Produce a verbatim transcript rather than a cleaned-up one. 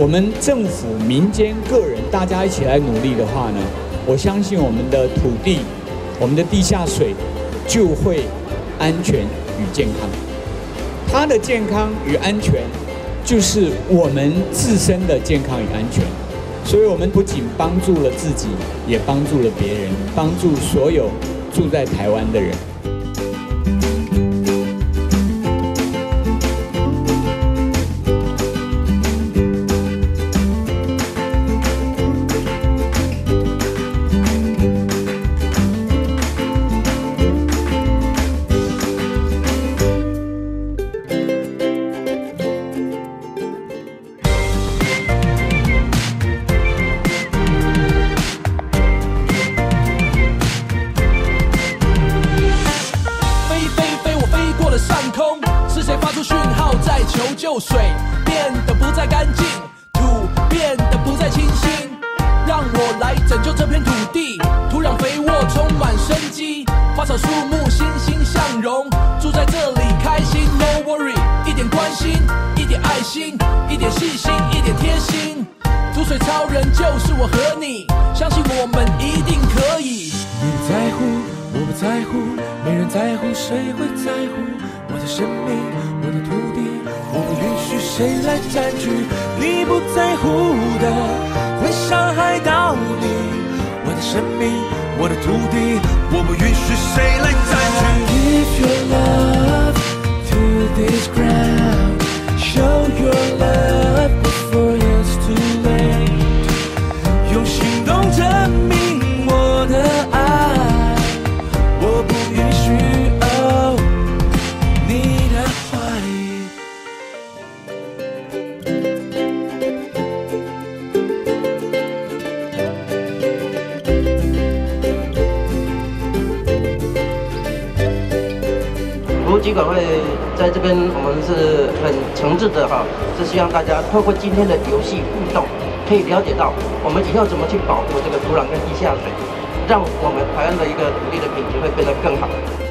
我们政府、民间、个人大家一起来努力的话呢，我相信我们的土地、我们的地下水就会安全与健康。它的健康与安全，就是我们自身的健康与安全。所以，我们不仅帮助了自己，也帮助了别人，帮助所有住在台湾的人。 求救水变得不再干净，土变得不再清新，让我来拯救这片土地。土壤肥沃，充满生机，花草树木欣欣向荣，住在这里开心 ，No worry， 一点关心，一点爱心，一点细心，一点贴心。土水超人就是我和你，相信我们一定可以。 你不在乎，我不在乎，没人在乎，谁会在乎？我的生命，我的土地。 我不允许谁来占据，你不在乎的会伤害到你。我的生命，我的土地，我不允许谁来占据。Give your love to this ground, show your love before it's too late. 用行动证明我的爱，我不允许哦你的怀疑。 服务机管会在这边，我们是很诚挚的哈，是希望大家透过今天的游戏互动，可以了解到我们以后怎么去保护这个土壤跟地下水，让我们台湾的一个土地的品质会变得更好。